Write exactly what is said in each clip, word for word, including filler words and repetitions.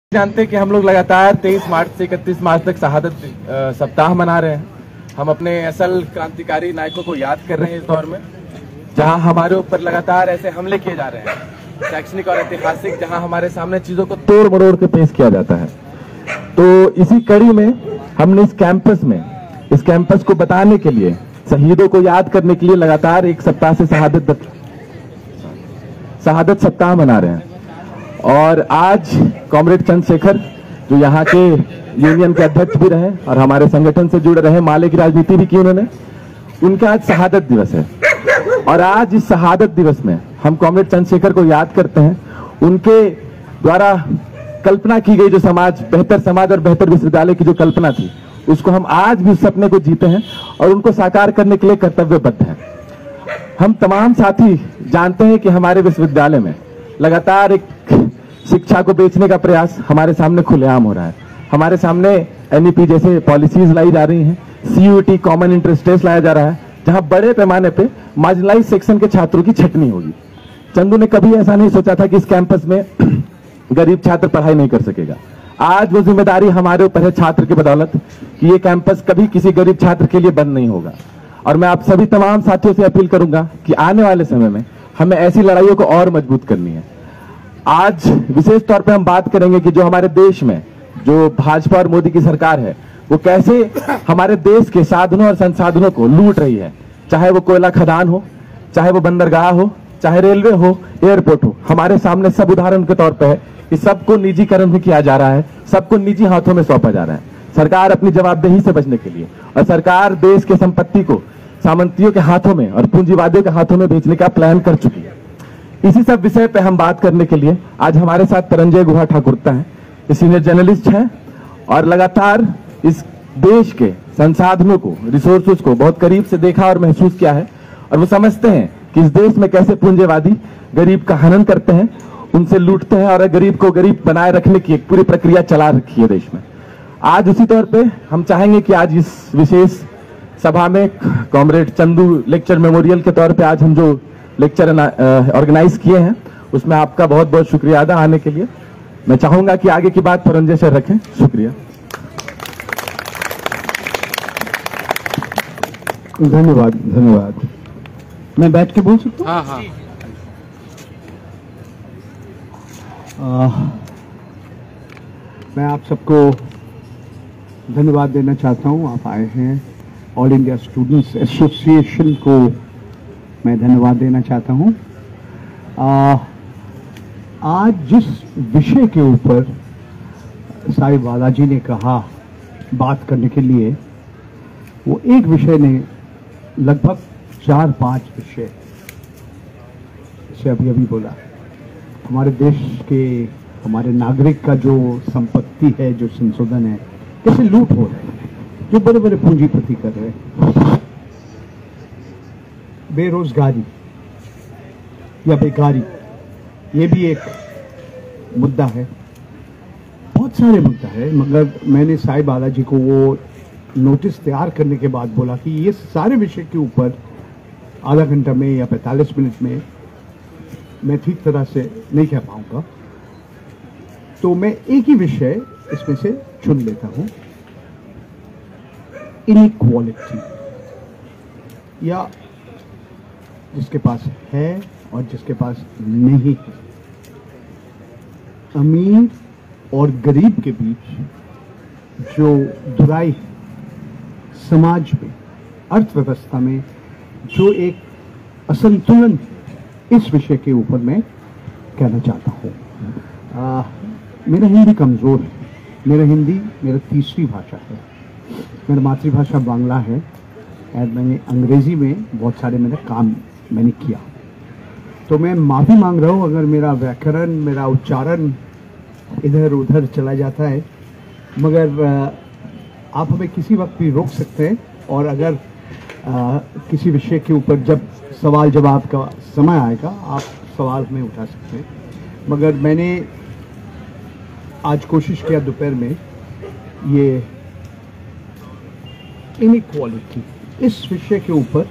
जानते हैं कि हम लोग लगातार तेईस मार्च से इकतीस मार्च तक शहादत सप्ताह मना रहे हैं। हम अपने असल क्रांतिकारी नायकों को याद कर रहे हैं इस दौर में, जहां हमारे ऊपर लगातार ऐसे हमले किए जा रहे हैं शैक्षणिक और ऐतिहासिक, जहां हमारे सामने चीजों को तोड़ मरोड़ के पेश किया जाता है। तो इसी कड़ी में हमने इस कैंपस में इस कैंपस को बताने के लिए, शहीदों को याद करने के लिए लगातार एक सप्ताह से शहादत शहादत सप्ताह मना रहे हैं। और आज कॉमरेड चंद्रशेखर, जो यहाँ के यूनियन के अध्यक्ष भी रहे और हमारे संगठन से जुड़े रहे, माले की राजनीति भी की उन्होंने, उनका आज शहादत दिवस है। और आज इस शहादत दिवस में हम कॉमरेड चंद्रशेखर को याद करते हैं। उनके द्वारा कल्पना की गई जो समाज, बेहतर समाज और बेहतर विश्वविद्यालय की जो कल्पना थी, उसको हम आज भी उस सपने को जीते हैं और उनको साकार करने के लिए कर्तव्यबद्ध हैं। हम तमाम साथी जानते हैं कि हमारे विश्वविद्यालय में लगातार एक शिक्षा को बेचने का प्रयास हमारे सामने खुलेआम हो रहा है। हमारे सामने एन ई पी जैसे पॉलिसीज लाई जा रही हैं, C U T common interest test लाया जा रहा है, जहां बड़े पैमाने पे मार्जिनलाइज सेक्शन के छात्रों की छटनी होगी। चंदू ने कभी ऐसा नहीं सोचा था कि इस कैंपस में गरीब छात्र पढ़ाई नहीं कर सकेगा। आज वो जिम्मेदारी हमारे ऊपर है छात्र की बदौलत कि ये कैंपस कभी किसी गरीब छात्र के लिए बंद नहीं होगा। और मैं आप सभी तमाम साथियों से अपील करूंगा कि आने वाले समय में हमें ऐसी लड़ाइयों को और मजबूत करनी है। आज विशेष तौर पे हम बात करेंगे कि जो हमारे देश में जो भाजपा और मोदी की सरकार है, वो कैसे हमारे देश के साधनों और संसाधनों को लूट रही है। चाहे वो कोयला खदान हो, चाहे वो बंदरगाह हो, चाहे रेलवे हो, एयरपोर्ट हो, हमारे सामने सब उदाहरण के तौर पे है कि सबको निजीकरण भी किया जा रहा है, सबको निजी हाथों में सौंपा जा रहा है। सरकार अपनी जवाबदेही से बचने के लिए, और सरकार देश के संपत्ति को सामंतियों के हाथों में और पूंजीवादियों के हाथों में बेचने का प्लान कर चुकी है। इसी सब विषय पे हम बात करने के लिए आज हमारे साथ तरंजय गुहा ठाकुरता हैं, सीनियर जर्नलिस्ट हैं और लगातार इस देश के संसाधनों को, रिसोर्सेज को बहुत करीब से देखा और महसूस किया है। और वो समझते हैं कि इस देश में कैसे पूंजीवादी गरीब का हनन करते हैं, उनसे लूटते हैं और गरीब को गरीब बनाए रखने की एक पूरी प्रक्रिया चला रखी है देश में। आज उसी तौर पे हम चाहेंगे कि आज इस विशेष सभा में कॉमरेड चंदू लेक्चर मेमोरियल के तौर पे आज हम जो लेक्चर ऑर्गेनाइज किए हैं, उसमें आपका बहुत बहुत शुक्रिया अदा आने के लिए। मैं चाहूंगा कि आगे की बात तरंजय से रखें। शुक्रिया। धन्यवाद धन्यवाद। मैं बैठ के बोल सकता हूँ? हाँ हाँ। आ, मैं आप सबको धन्यवाद देना चाहता हूँ। आप आए हैं, ऑल इंडिया स्टूडेंट्स एसोसिएशन को मैं धन्यवाद देना चाहता हूँ। आज जिस विषय के ऊपर साई बालाजी ने कहा बात करने के लिए, वो एक विषय ने लगभग चार पांच विषय से अभी अभी बोला। हमारे देश के, हमारे नागरिक का जो संपत्ति है, जो संशोधन है, कैसे लूट हो रहे हैं, जो बड़े बड़े पूंजीपति कर रहे हैं। बेरोजगारी या बेकारी, ये भी एक मुद्दा है। बहुत सारे मुद्दा है, मगर मैंने साई बालाजी को वो नोटिस तैयार करने के बाद बोला कि ये सारे विषय के ऊपर आधा घंटा में या पैंतालीस मिनट में मैं ठीक तरह से नहीं कह पाऊंगा, तो मैं एक ही विषय इसमें से चुन लेता हूं। इनइक्वालिटी, या जिसके पास है और जिसके पास नहीं है, अमीर और गरीब के बीच जो दुराई है, समाज में, अर्थव्यवस्था में जो एक असंतुलन, इस विषय के ऊपर मैं कहना चाहता हूँ। मेरा हिंदी कमजोर है, मेरा हिंदी मेरा तीसरी भाषा है, मेरा मातृभाषा बांग्ला है और मैंने अंग्रेजी में बहुत सारे मेरे काम मैंने किया। तो मैं माफ़ी मांग रहा हूँ अगर मेरा व्याकरण, मेरा उच्चारण इधर उधर चला जाता है, मगर आप हमें किसी वक्त भी रोक सकते हैं। और अगर आ, किसी विषय के ऊपर जब सवाल जवाब का समय आएगा, आप सवाल हमें उठा सकते हैं। मगर मैंने आज कोशिश किया दोपहर में ये इनइक्वालिटी, इस विषय के ऊपर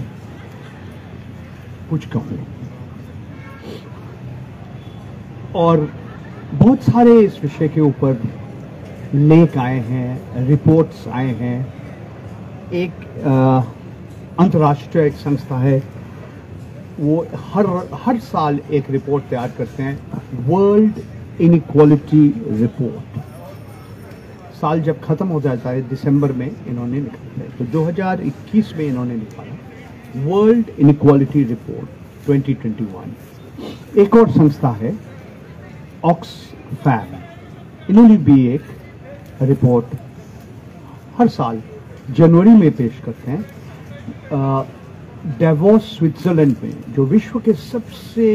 कुछ कहूँ। और बहुत सारे इस विषय के ऊपर लेख आए हैं, रिपोर्ट्स आए हैं। एक अंतर्राष्ट्रीय एक संस्था है, वो हर हर साल एक रिपोर्ट तैयार करते हैं, वर्ल्ड इनइक्वालिटी रिपोर्ट। साल जब खत्म हो जाता है दिसंबर में इन्होंने निकाला है, तो दो हज़ार इक्कीस में इन्होंने निकाला वर्ल्ड इनइक्वालिटी रिपोर्ट दो हज़ार इक्कीस। एक और संस्था है ऑक्सफैम, इन्होंने भी एक रिपोर्ट हर साल जनवरी में पेश करते हैं। डेवोस स्विट्जरलैंड में, जो विश्व के सबसे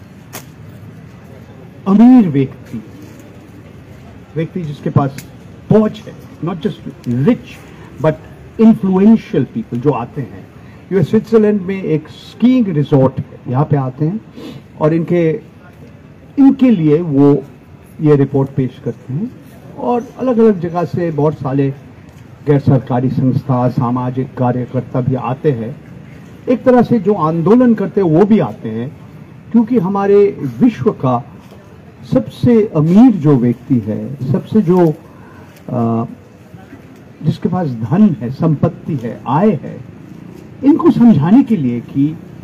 अमीर व्यक्ति व्यक्ति जिसके पास पहुंच है, not just rich but influential people जो आते हैं, ये स्विट्जरलैंड में एक स्कीइंग रिजॉर्ट है, यहाँ पे आते हैं और इनके इनके लिए वो ये रिपोर्ट पेश करते हैं। और अलग अलग जगह से बहुत सारे गैर सरकारी संस्था, सामाजिक कार्यकर्ता भी आते हैं। एक तरह से जो आंदोलन करते हैं वो भी आते हैं, क्योंकि हमारे विश्व का सबसे अमीर जो व्यक्ति है, सबसे जो आ, जिसके पास धन है, संपत्ति है, आय है, इनको समझाने के लिए कि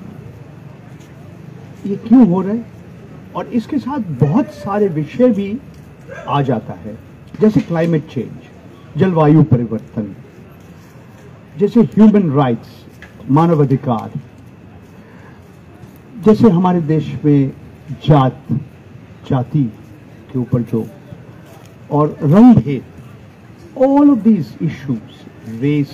ये क्यों हो रहा है। और इसके साथ बहुत सारे विषय भी आ जाता है, जैसे क्लाइमेट चेंज, जलवायु परिवर्तन, जैसे ह्यूमन राइट्स, मानवाधिकार, जैसे हमारे देश में जात जाति के ऊपर जो, और रंग भेद, all of these issues, race,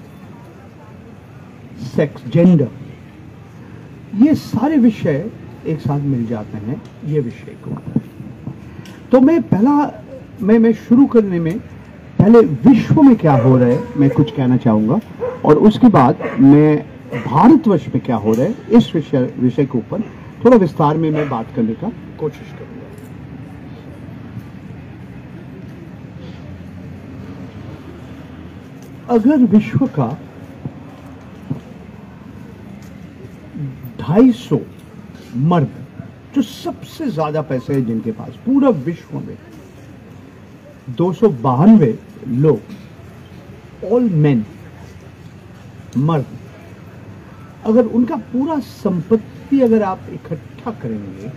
sex, gender, ये सारे विषय एक साथ मिल जाते हैं ये विषय को। तो मैं पहला मैं मैं शुरू करने में पहले विश्व में क्या हो रहा है मैं कुछ कहना चाहूंगा, और उसके बाद मैं भारतवर्ष में क्या हो रहा है इस विषय विषय के ऊपर थोड़ा विस्तार में मैं बात करने का कोशिश करूंगा। अगर विश्व का ढाई सौ मर्द, जो सबसे ज्यादा पैसे है जिनके पास पूरा विश्व में, दो सौ बानवे लोग, ऑल मेन, मर्द, अगर उनका पूरा संपत्ति अगर आप इकट्ठा करेंगे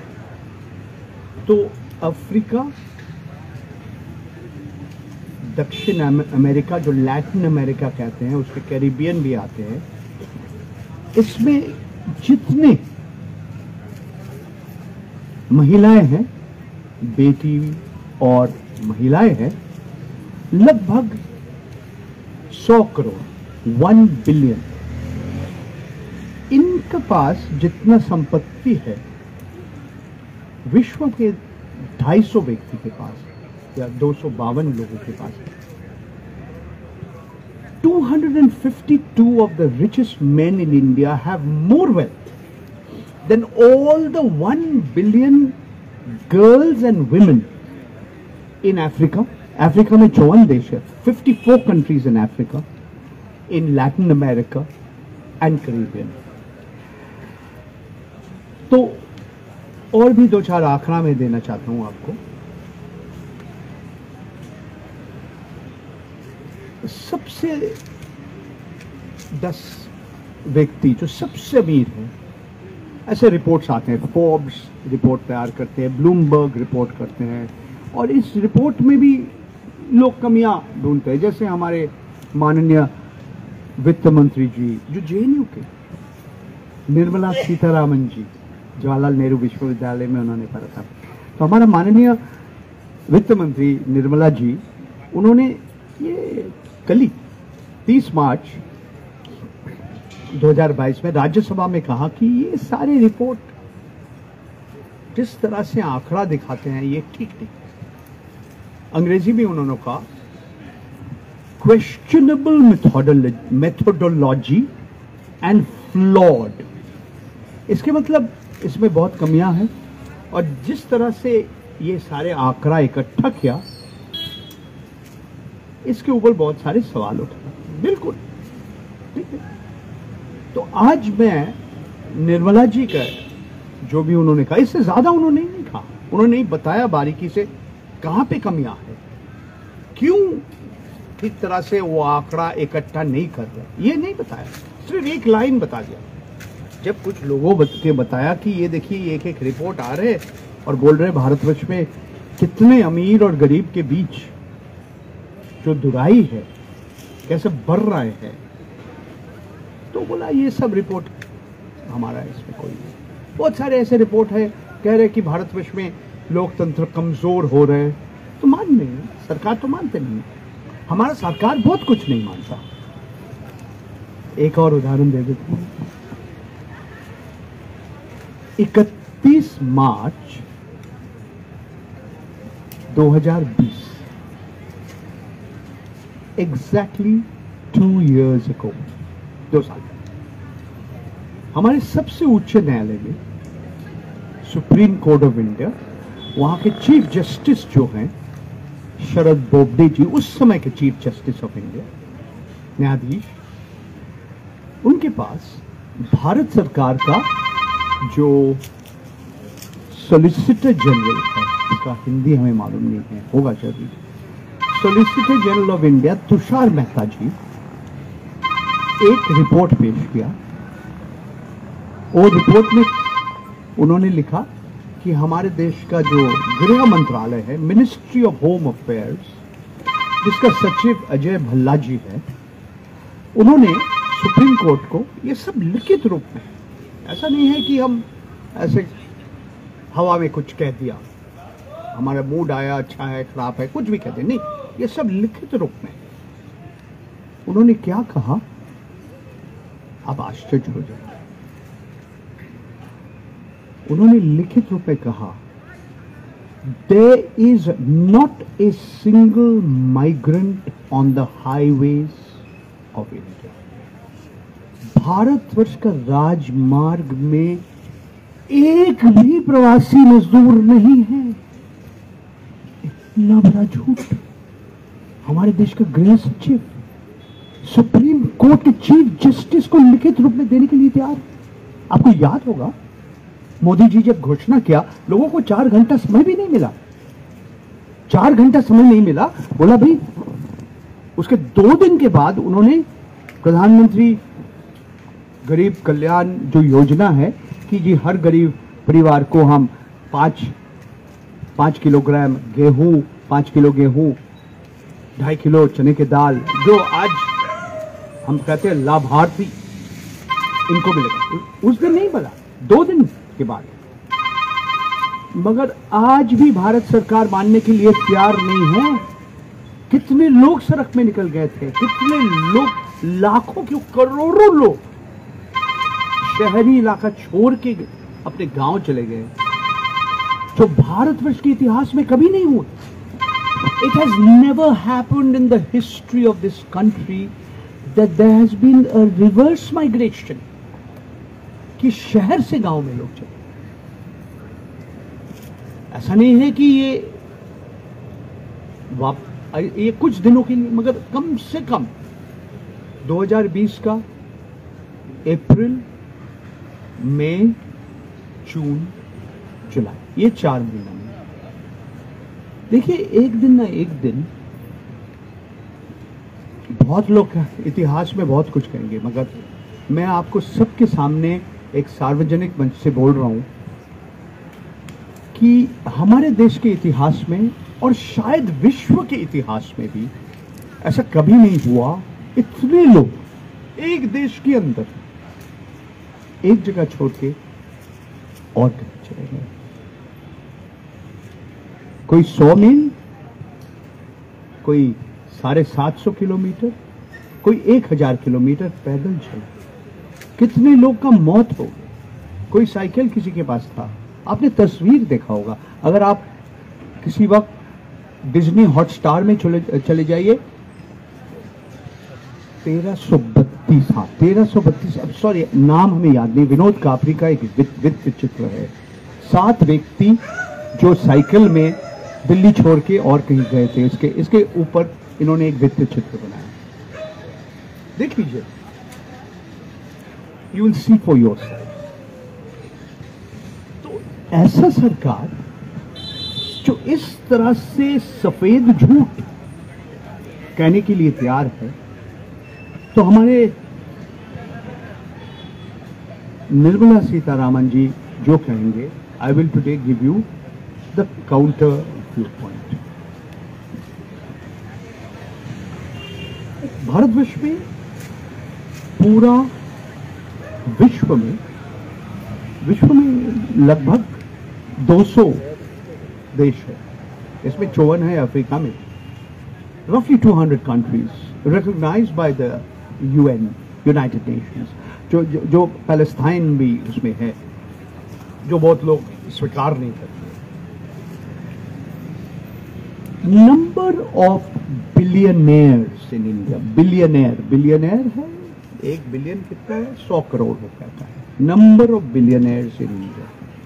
तो अफ्रीका, दक्षिण अमेरिका, जो लैटिन अमेरिका कहते हैं, उसके कैरिबियन भी आते हैं, इसमें जितने महिलाएं हैं, बेटी और महिलाएं हैं, लगभग सौ करोड़, वन बिलियन। इनके पास जितना संपत्ति है विश्व के ढाई सौ व्यक्ति के पास या दो सौ बावन लोगों के पास, two hundred fifty-two of the richest men in India have more wealth than all the one billion girls and women in Africa. Africa में चौवन देश है, fifty-four countries in Africa, in Latin America and Caribbean. तो और भी दो चार आंकड़ा मैं देना चाहता हूं आपको। सबसे दस व्यक्ति जो सबसे अमीर हैं, ऐसे रिपोर्ट्स आते हैं, फोर्ब्स रिपोर्ट तैयार करते हैं, ब्लूमबर्ग रिपोर्ट करते हैं, और इस रिपोर्ट में भी लोग कमियां ढूंढते हैं। जैसे हमारे माननीय वित्त मंत्री जी जो जेएनयू के, निर्मला सीतारामन जी, जवाहरलाल नेहरू विश्वविद्यालय में उन्होंने पढ़ा था, तो हमारा माननीय वित्त मंत्री निर्मला जी, उन्होंने ये कल ही तीस मार्च दो हज़ार बाईस में राज्यसभा में कहा कि ये सारे रिपोर्ट जिस तरह से आंकड़ा दिखाते हैं ये ठीक नहीं। अंग्रेजी में उन्होंने कहा क्वेश्चनेबल मेथोडोलॉजी एंड फ्लॉड। इसके मतलब इसमें बहुत कमियां हैं, और जिस तरह से ये सारे आंकड़ा इकट्ठा किया, इसके ऊपर बहुत सारे सवाल उठे। बिल्कुल ठीक है। तो आज मैं निर्मला जी का जो भी उन्होंने कहा, इससे ज्यादा उन्होंने नहीं कहा, उन्होंने बताया बारीकी से कहां पे कमियां है, क्यों ठीक तरह से वो आंकड़ा इकट्ठा नहीं कर रहे, ये नहीं बताया, सिर्फ एक लाइन बता दिया। जब कुछ लोगों के बताया कि ये देखिए एक एक रिपोर्ट आ रहे और बोल रहे भारतवर्ष में कितने अमीर और गरीब के बीच जो दुराई है कैसे बढ़ रहे हैं, तो बोला ये सब रिपोर्ट हमारा इसमें कोई नहीं। बहुत सारे ऐसे रिपोर्ट है कह रहे कि भारतवर्ष में लोकतंत्र कमजोर हो रहे हैं, तो मान नहीं, सरकार तो मानते नहीं, हमारा सरकार बहुत कुछ नहीं मानता। एक और उदाहरण दे देता हूं। इकतीस मार्च दो हज़ार बीस, एग्जैक्टली टू इयर्स अगो, दो साल पहले, हमारे सबसे उच्च न्यायालय में सुप्रीम कोर्ट ऑफ इंडिया, वहां के चीफ जस्टिस जो हैं शरद बोबडे जी, उस समय के चीफ जस्टिस ऑफ इंडिया, न्यायाधीश, उनके पास भारत सरकार का जो सॉलिसिटर जनरल है, इसका हिंदी हमें मालूम नहीं है, होगा जरूर, solicitor general of India Tushar Mehta ji एक रिपोर्ट पेश किया। वो रिपोर्ट में उन्होंने लिखा कि हमारे देश का जो गृह मंत्रालय है, मिनिस्ट्री ऑफ होम अफेयर्स, जिसका सचिव अजय भल्ला जी है, उन्होंने सुप्रीम कोर्ट को ये सब लिखित रूप में, ऐसा नहीं है कि हम ऐसे हवा में कुछ कह दिया, हमारा मूड आया, अच्छा है खराब है, कुछ भी कहते नहीं, ये सब लिखित रूप में। उन्होंने क्या कहा, आप आश्चर्य हो जाएंगे। उन्होंने लिखित रूप में कहा, there is not a single migrant on the highways of India. Bharatvarsh का राजमार्ग में एक भी प्रवासी मजदूर नहीं है। इतना बड़ा झूठ हमारे देश का गृह सचिव सुप्रीम कोर्ट के चीफ जस्टिस को लिखित रूप में देने के लिए तैयार। आपको याद होगा मोदी जी जब घोषणा किया, लोगों को चार घंटा समय भी नहीं मिला, चार घंटा समय नहीं मिला, बोला भाई, उसके दो दिन के बाद उन्होंने प्रधानमंत्री गरीब कल्याण जो योजना है कि जी हर गरीब परिवार को हम पांच पांच किलोग्राम गेहूं, पांच किलो गेहूं, ढाई किलो चने की दाल, जो आज हम कहते हैं लाभार्थी, इनको मिलेगा। उस दिन नहीं मिला, दो दिन के बाद। मगर आज भी भारत सरकार मानने के लिए तैयार नहीं है। कितने लोग सड़क में निकल गए थे, कितने लोग, लाखों क्यों करोड़ों लोग शहरी इलाका छोड़ के अपने गांव चले गए, जो भारतवर्ष के इतिहास में कभी नहीं हुआ। It has never happened in the history of this country that there has been a reverse migration, कि शहर से गांव में लोग चले। ऐसा नहीं है कि ये वाप ये कुछ दिनों के लिए, मगर कम से कम दो हज़ार बीस का अप्रैल, मई, जून, जुलाई, ये चार महीना में देखिए, एक दिन ना एक दिन बहुत लोग इतिहास में बहुत कुछ कहेंगे, मगर मैं आपको सबके सामने एक सार्वजनिक मंच से बोल रहा हूं कि हमारे देश के इतिहास में और शायद विश्व के इतिहास में भी ऐसा कभी नहीं हुआ, इतने लोग एक देश के अंदर एक जगह छोड़ के और कहीं चले गए। कोई सौ मील, कोई साढ़े सात सौ किलोमीटर, कोई एक हजार किलोमीटर पैदल चला। कितने लोग का मौत हो गई। कोई साइकिल किसी के पास था, आपने तस्वीर देखा होगा। अगर आप किसी वक्त डिज्नी हॉटस्टार में चले चले जाइए, तेरह सौ बत्तीस, हाँ तेरह सौ बत्तीस, अब सॉरी नाम हमें याद नहीं, विनोद कापरी का एक वित्त चित्र है। सात व्यक्ति जो साइकिल में दिल्ली छोड़ के और कहीं गए थे, इसके इसके ऊपर इन्होंने एक वित्त चित्र बनाया। देख लीजिए, you will see for yourself. तो ऐसा सरकार जो इस तरह से सफेद झूठ कहने के लिए तैयार है, तो हमारे निर्मला सीतारामन जी जो कहेंगे, I will today give you the counter view point. Bharatvarsh में, पूरा विश्व में विश्व में लगभग दो सौ देश है, इसमें चौवन है अफ्रीका में। रफली two hundred countries recognised by the UN, United Nations, जो जो, जो पैलेस्टाइन भी उसमें है, जो बहुत लोग स्वीकार नहीं करते। Number of billionaires in India, billionaire billionaire है, एक बिलियन कितना है, सौ करोड़ हो जाता है। Number of billionaires in India.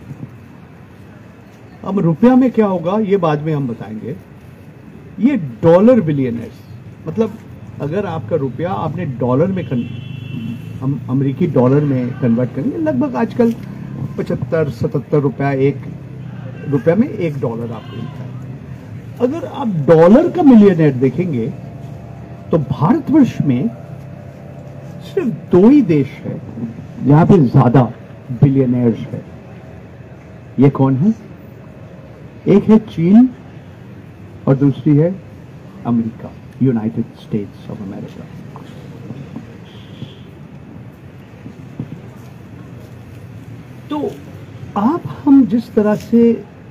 अब रुपया में क्या होगा ये बाद में हम बताएंगे। ये डॉलर बिलियनियर्स, मतलब अगर आपका रुपया आपने डॉलर में कन, हम अमेरिकी डॉलर में कन्वर्ट करेंगे, लगभग आजकल पचहत्तर सतहत्तर रुपया, एक रुपया में एक डॉलर आपको मिलता है। अगर आप डॉलर का मिलियनेयर देखेंगे तो भारतवर्ष में सिर्फ दो ही देश है जहां पे ज्यादा बिलियनियर्स है। ये कौन है? एक है चीन और दूसरी है America, United States of America. तो आप हम जिस तरह से,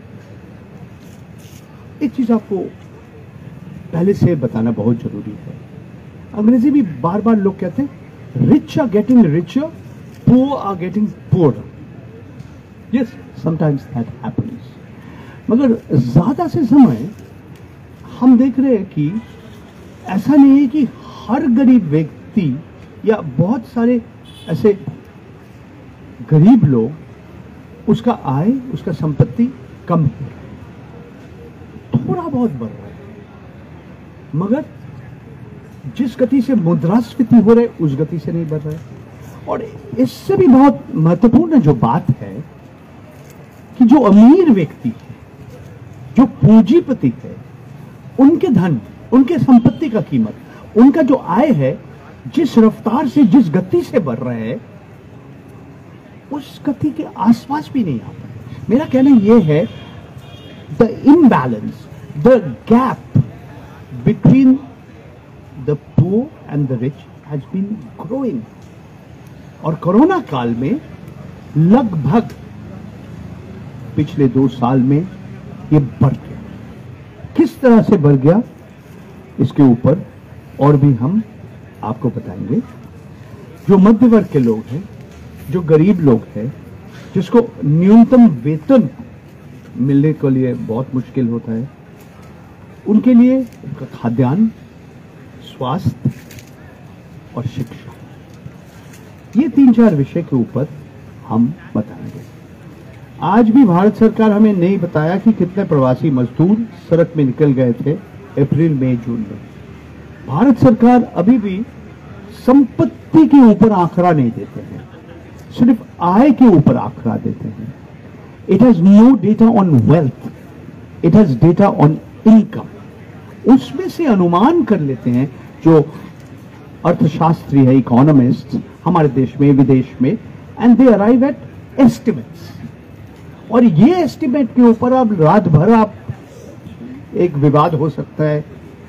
एक चीज आपको पहले से बताना बहुत जरूरी है। अंग्रेजी भी बार बार लोग कहते हैं rich are getting richer, poor are getting poor. Yes, sometimes that happens. मगर ज्यादा से समय हम देख रहे हैं कि ऐसा नहीं है कि हर गरीब व्यक्ति या बहुत सारे ऐसे गरीब लोग, उसका आय, उसका संपत्ति कम हो रहा है, थोड़ा बहुत बढ़ रहा है, मगर जिस गति से मुद्रास्फीति हो रहा है उस गति से नहीं बढ़ रहा है। और इससे भी बहुत महत्वपूर्ण जो बात है कि जो अमीर व्यक्ति है, जो पूंजीपति है, उनके धन, उनके संपत्ति का कीमत, उनका जो आय है, जिस रफ्तार से, जिस गति से बढ़ रहा है, उस गति के आसपास भी नहीं आता है। मेरा कहना यह है, the imbalance, the gap between the poor and the rich has been growing. और कोरोना काल में लगभग पिछले दो साल में ये बढ़ गया। किस तरह से बढ़ गया इसके ऊपर और भी हम आपको बताएंगे। जो मध्य वर्ग के लोग हैं, जो गरीब लोग हैं, जिसको न्यूनतम वेतन मिलने के लिए बहुत मुश्किल होता है, उनके लिए उनका खाद्यान्न, स्वास्थ्य और शिक्षा, ये तीन चार विषय के ऊपर हम बताएंगे। आज भी भारत सरकार हमें नहीं बताया कि कितने प्रवासी मजदूर सड़क में निकल गए थे अप्रैल मई जून में। भारत सरकार अभी भी संपत्ति के ऊपर आंकड़ा नहीं देते हैं, सिर्फ आय के ऊपर आंकड़ा देते हैं। It has no data on wealth, it has data on income. उसमें से अनुमान कर लेते हैं जो अर्थशास्त्री है, इकोनॉमिस्ट हमारे देश में, विदेश में, and they arrive at estimates. और ये एस्टिमेट के ऊपर अब रात भर आप एक विवाद हो सकता है,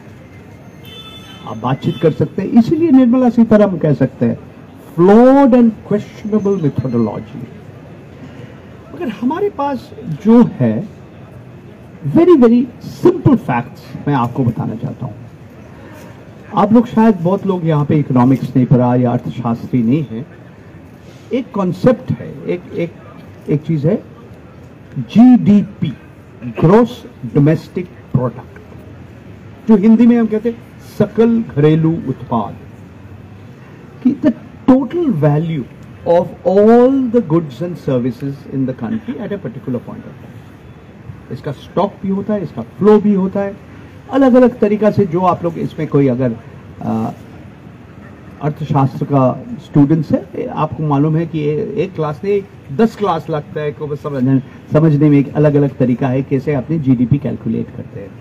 आप बातचीत कर सकते हैं। इसीलिए निर्मला सीतारामन कह सकते हैं फ्लॉड एंड क्वेश्चनेबल मेथोडोलॉजी। मगर हमारे पास जो है वेरी वेरी सिंपल फैक्ट्स मैं आपको बताना चाहता हूं। आप लोग शायद बहुत लोग यहाँ पे इकोनॉमिक्स नहीं पढ़ा या अर्थशास्त्री नहीं है। एक कॉन्सेप्ट है, एक एक एक चीज है जीडीपी, ग्रॉस डोमेस्टिक प्रोडक्ट, जो हिंदी में हम कहते हैं सकल घरेलू उत्पाद, कि the total value of all the goods and services in the country at a particular point of time. इसका स्टॉक भी होता है, इसका फ्लो भी होता है, अलग अलग तरीका से। जो आप लोग इसमें कोई अगर अर्थशास्त्र का स्टूडेंट्स है। आपको मालूम है कि एक क्लास में दस क्लास लगता है को समझने समझने में एक अलग अलग तरीका है कैसे अपनी जीडीपी कैलकुलेट करते हैं।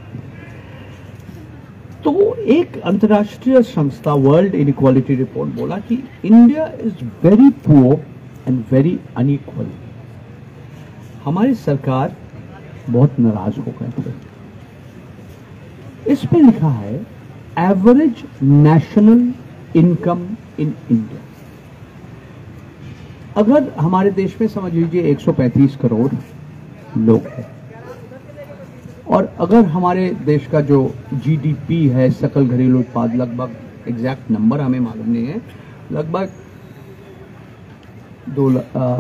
तो एक अंतर्राष्ट्रीय संस्था वर्ल्ड इनइक्वालिटी रिपोर्ट बोला कि India is very poor and very unequal. हमारी सरकार बहुत नाराज हो गए थे। इस पे लिखा है average national income in India. अगर हमारे देश में समझ लीजिए एक सौ पैंतीस करोड़ लोग हैं और अगर हमारे देश का जो जीडीपी है सकल घरेलू उत्पाद लगभग एग्जैक्ट नंबर हमें मालूम नहीं है, लगभग दो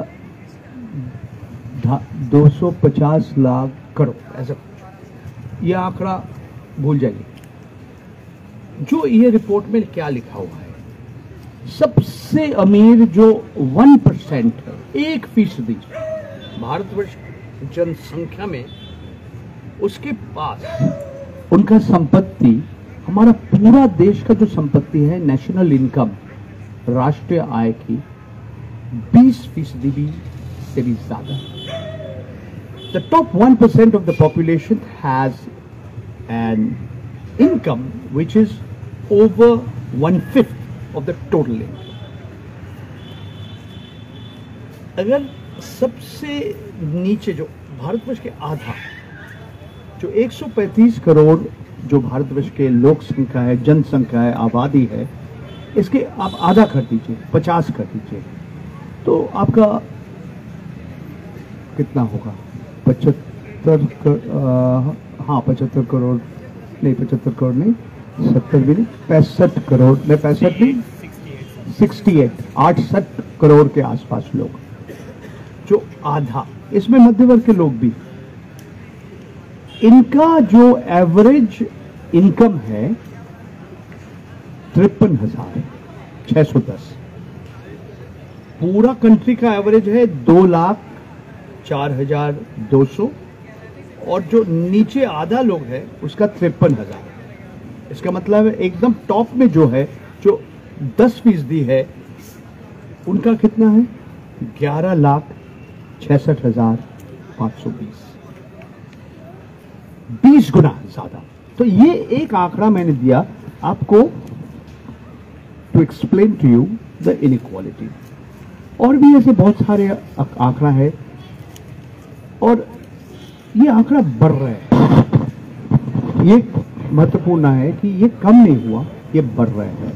दो सौ पचास लाख करोड़ ऐसा, यह आंकड़ा भूल जाइए। जो ये रिपोर्ट में क्या लिखा हुआ है, सबसे अमीर जो वन परसेंट है, एक फीसदी भारतवर्ष जनसंख्या में, उसके पास उनका संपत्ति, हमारा पूरा देश का जो संपत्ति है नेशनल इनकम, राष्ट्रीय आय की बीस फीसदी भी से भी ज्यादा। The top one percent of the population has an income which is over one fifth of the total income. अगर सबसे नीचे जो भारतवर्ष के आधा, जो एक सौ पैंतीस करोड़ जो भारतवर्ष के लोक संख्या है, जनसंख्या है, आबादी है, इसके आप आधा कर दीजिए, पचास कर दीजिए, तो आपका कितना होगा? पचहत्तर कर, हाँ पचहत्तर करोड़ नहीं, पचहत्तर करोड़ नहीं, सत्तर भी नहीं, पैंसठ करोड़ नहीं, पैंसठ नहीं, सिक्सटी एट आठसठ करोड़ के आसपास लोग, जो आधा, इसमें मध्य वर्ग के लोग भी। इनका जो एवरेज इनकम है तिरपन हजार छह सौ दस। पूरा कंट्री का एवरेज है दो लाख चार हजार दो सौ, और जो नीचे आधा लोग है उसका तिरपन हजार। इसका मतलब है एकदम टॉप में जो है, जो दस फीसदी है, उनका कितना है? ग्यारह लाख छियासठ हजार पांच सौ बीस, बीस गुना ज्यादा। तो ये एक आंकड़ा मैंने दिया आपको to explain to you the inequality. और भी ऐसे बहुत सारे आंकड़ा है, और ये आंकड़ा बढ़ रहा है। ये महत्वपूर्ण है कि ये कम नहीं हुआ, ये बढ़ रहा है।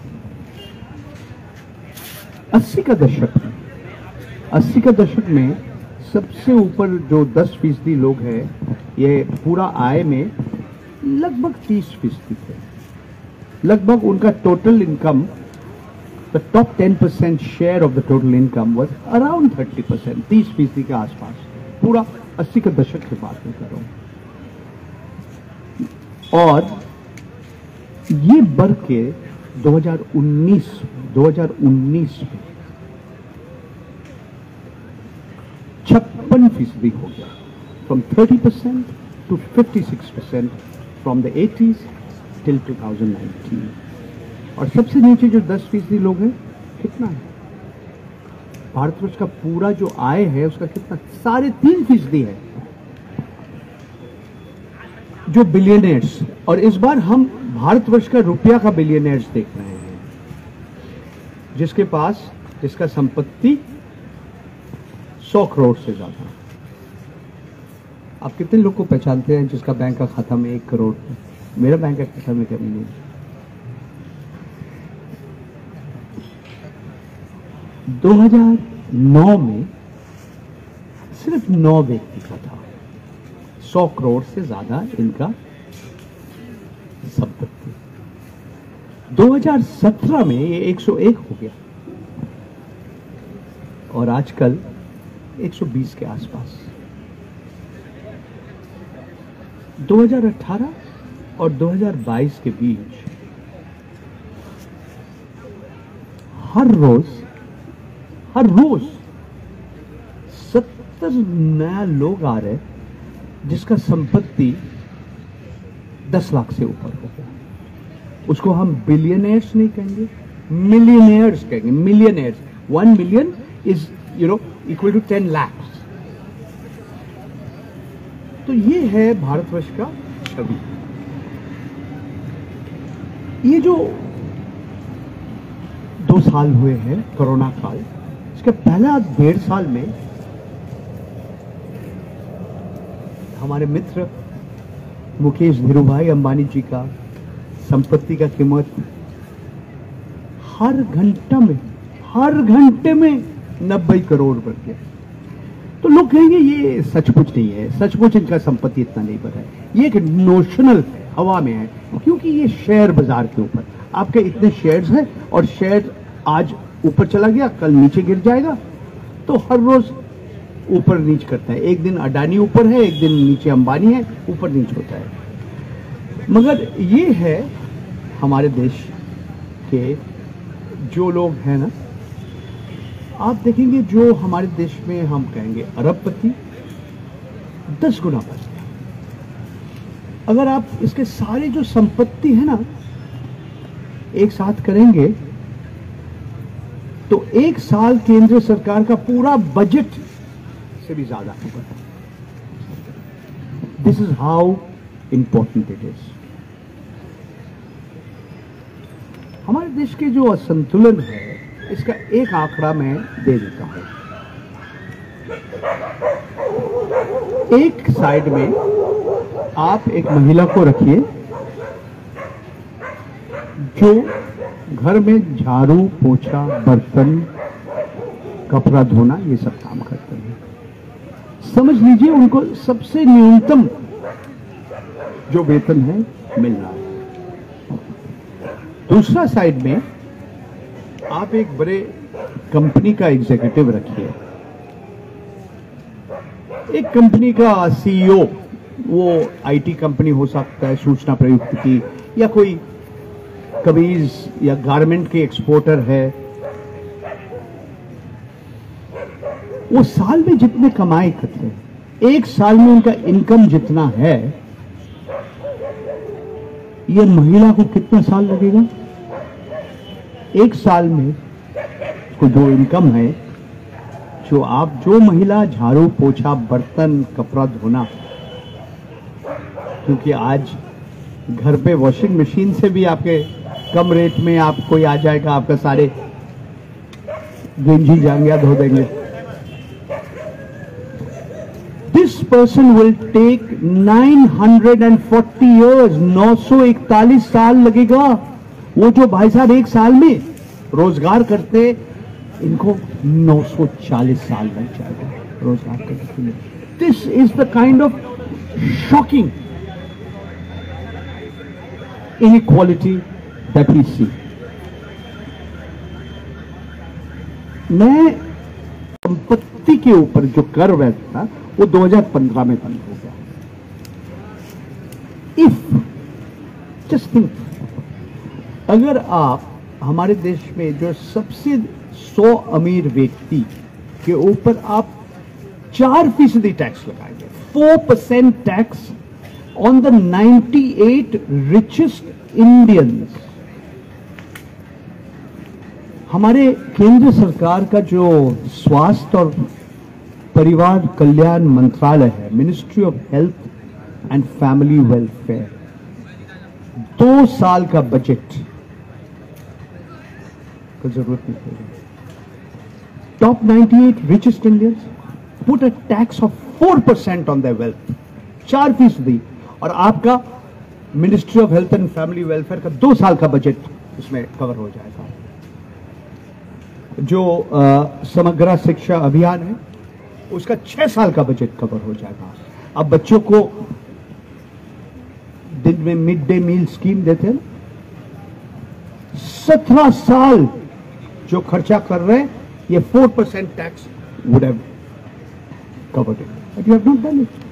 अस्सी का दशक में अस्सी का दशक में सबसे ऊपर जो दस फीसदी लोग हैं, ये पूरा आय में लगभग तीस फीसदी थे। लगभग उनका total income, the top ten percent share of the total income was around thirty percent, तीस फीसदी के आसपास। पूरा अस्सी के दशक की बात मैं कर रहा हूं। और ये बढ़ के दो हज़ार उन्नीस में छप्पन फीसदी हो गया, from thirty percent to fifty six percent, from the eighties till two thousand nineteen. और सबसे नीचे जो दस फीसदी लोग हैं, कितना है? भारतवर्ष का पूरा जो आय है उसका कितना? साढ़े तीन फीसदी है जो बिलियनर्स। और इस बार हम भारतवर्ष का रुपया का बिलियनर्स देख रहे हैं, जिसके पास, जिसका संपत्ति सौ करोड़ से ज्यादा। आप कितने लोग को पहचानते हैं जिसका बैंक का खाता में एक करोड़ है? मेरा बैंक का खाता में कभी नहीं। दो हज़ार नौ में सिर्फ नौ व्यक्ति का था सौ करोड़ से ज्यादा इनका संपत्ति। दो हज़ार सत्रह में ये एक सौ एक हो गया, और आजकल एक सौ बीस के आसपास। दो हज़ार अठारह और दो हज़ार बाईस के बीच हर रोज हर रोज सत्तर नया लोग आ रहे जिसका संपत्ति दस लाख से ऊपर हो गया। उसको हम बिलियनर्स नहीं कहेंगे, मिलियनियर्स कहेंगे, millionaires. One million is you know equal to ten lakhs. तो ये है भारतवर्ष का छवि। ये जो दो साल हुए हैं कोरोना काल, इसके पहला डेढ़ साल में हमारे मित्र मुकेश धीरूभाई अंबानी जी का संपत्ति का कीमत हर घंटा में हर घंटे में नब्बे करोड़ बढ़ गया। तो लोग कहेंगे ये सचमुच नहीं है, सचमुच इनका संपत्ति इतना नहीं बढ़ा है, ये एक नोशनल हवा में है, क्योंकि ये शेयर बाजार के ऊपर आपके इतने शेयर्स हैं और शेयर आज ऊपर चला गया, कल नीचे गिर जाएगा, तो हर रोज ऊपर नीचे करता है। एक दिन अडानी ऊपर है, एक दिन नीचे अंबानी है, ऊपर नीचे होता है। मगर ये है हमारे देश के जो लोग हैं ना, आप देखेंगे जो हमारे देश में हम कहेंगे अरबपति, दस गुना बढ़ गया। अगर आप इसके सारे जो संपत्ति है ना एक साथ करेंगे तो एक साल केंद्र सरकार का पूरा बजट से भी ज्यादा होगा। This is how important it is. हमारे देश के जो असंतुलन है इसका एक आंकड़ा मैं दे देता हूं। एक साइड में आप एक महिला को रखिए जो घर में झाड़ू, पोछा, बर्तन, कपड़ा धोना ये सब काम करते हैं। समझ लीजिए उनको सबसे न्यूनतम जो वेतन है मिल रहा है। दूसरा साइड में आप एक बड़े कंपनी का एग्जीक्यूटिव रखिए, एक कंपनी का सीईओ, वो आईटी कंपनी हो सकता है, सूचना प्रयुक्त की, या कोई कमीज या गारमेंट के एक्सपोर्टर है। वो साल में जितने कमाई करते हैं, एक साल में उनका इनकम जितना है, ये महिला को कितना साल लगेगा? एक साल में को जो इनकम है, जो आप जो महिला झाड़ू, पोछा, बर्तन, कपड़ा धोना, क्योंकि आज घर पे वॉशिंग मशीन से भी आपके कम रेट में आप कोई आ जाएगा, आपका सारे गेंजी जांगिया धो देंगे। This person will take nine hundred forty years, नौ सौ इकतालीस साल लगेगा। वो जो भाई साहब एक साल में रोजगार करते, इनको नौ सौ चालीस साल लग जाएगा रोजगार करने के लिए। This is the kind of shocking inequality that we see. मैं संपत्ति के ऊपर जो कर वैट था वो दो हज़ार पंद्रह में बंद हो गया। इफ जस्ट थिंक, अगर आप हमारे देश में जो सबसे सौ अमीर व्यक्ति के ऊपर आप चार फीसदी टैक्स लगाएंगे, four percent tax on the ninety eight richest Indians. हमारे केंद्र सरकार का जो स्वास्थ्य और परिवार कल्याण मंत्रालय है, ministry of health and family welfare, दो साल का बजट को जरूरत नहीं पड़ेगी। Top ninety eight richest Indians put a tax of four percent on their wealth, चार फीसदी, और आपका ministry of health and family welfare का दो साल का बजट इसमें कवर हो जाएगा। जो आ, समग्र शिक्षा अभियान है उसका छह साल का बजट कवर हो जाएगा। अब बच्चों को दिन में मिड डे मील स्कीम देते हैं, सत्रह साल जो खर्चा कर रहे हैं, ये four percent tax would have covered it, but you have not done it.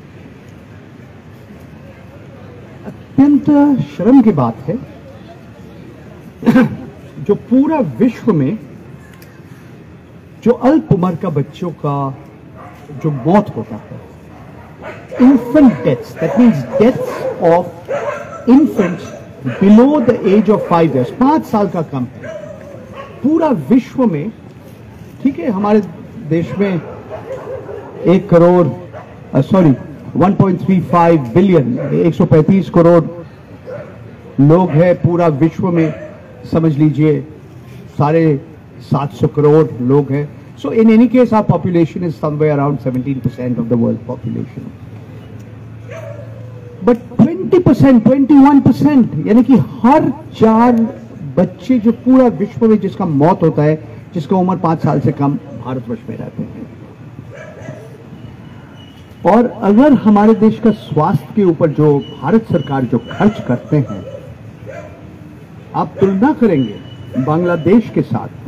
अत्यंत शर्म की बात है जो पूरा विश्व में जो अल्प उम्र का बच्चों का जो मौत होता है, infant deaths, that means deaths of infants below the age of five years, पांच साल का कम है। पूरा विश्व में, ठीक है, हमारे देश में एक crore sorry one point three five billion एक सौ पैंतीस करोड़ लोग हैं पूरा विश्व में, समझ लीजिए साढ़े सात सौ करोड़ लोग हैं। So in any case our population is somewhere around seventeen percent of the world population, but twenty percent twenty one percent यानी कि हर चार बच्चे जो पूरा विश्व में जिसका मौत होता है, जिसका उम्र पांच साल से कम, भारतवर्ष में रहते हैं। और अगर हमारे देश का स्वास्थ्य के ऊपर जो भारत सरकार जो खर्च करते हैं, आप तुलना करेंगे बांग्लादेश के साथ,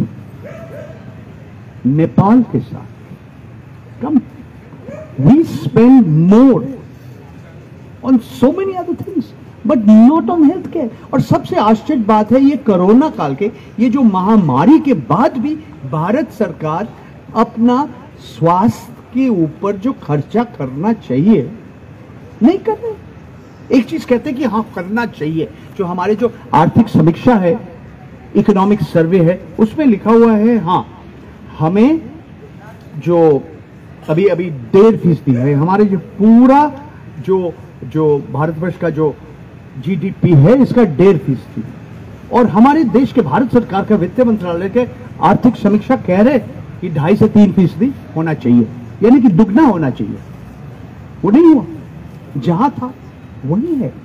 नेपाल के साथ, कम we spend more on so many other things but not on health care. और सबसे आश्चर्य बात है, ये कोरोना काल के, ये जो महामारी के बाद भी भारत सरकार अपना स्वास्थ्य के ऊपर जो खर्चा करना चाहिए नहीं कर रहे। एक चीज कहते हैं कि हाँ करना चाहिए, जो हमारे जो आर्थिक समीक्षा है, इकोनॉमिक सर्वे है, उसमें लिखा हुआ है हाँ हमें जो अभी अभी डेढ़ फीसदी है, हमारे जो पूरा जो जो भारतवर्ष का जो जीडीपी है इसका डेढ़ फीसदी, और हमारे देश के भारत सरकार का वित्त मंत्रालय के आर्थिक समीक्षा कह रहे कि ढाई से तीन फीसदी होना चाहिए, यानी कि दुगना होना चाहिए। वो नहीं हुआ, जहां था वही है,